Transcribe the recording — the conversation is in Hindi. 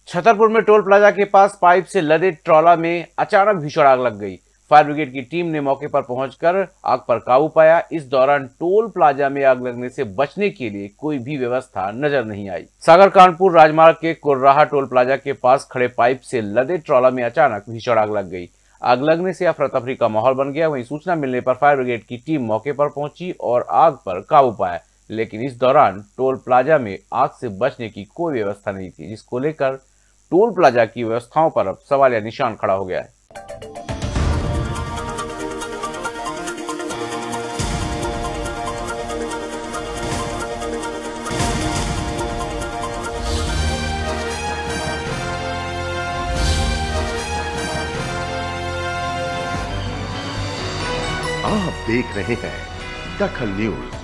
छतरपुर में टोल प्लाजा के पास पाइप से लदे ट्रॉला में अचानक भीषण आग लग गई। फायर ब्रिगेड की टीम ने मौके पर पहुंचकर आग पर काबू पाया। इस दौरान टोल प्लाजा में आग लगने से बचने के लिए कोई भी व्यवस्था नजर नहीं आई। सागर कानपुर राजमार्ग के कुर्राहा टोल प्लाजा के पास खड़े पाइप से लदे ट्रॉला में अचानक भीषण आग लग गई। आग लगने से अफरा तफरी का माहौल बन गया। वहीं सूचना मिलने पर फायर ब्रिगेड की टीम मौके पर पहुंची और आग पर काबू पाया, लेकिन इस दौरान टोल प्लाजा में आग से बचने की कोई व्यवस्था नहीं थी, जिसको लेकर टोल प्लाजा की व्यवस्थाओं पर अब सवालिया निशान खड़ा हो गया है। आप देख रहे हैं दखल न्यूज।